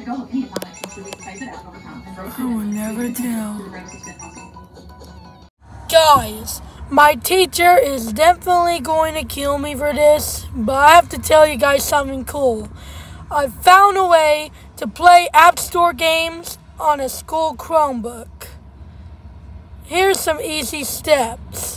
I will never tell. Guys, my teacher is definitely going to kill me for this, but I have to tell you guys something cool. I found a way to play App Store games on a school Chromebook. Here's some easy steps.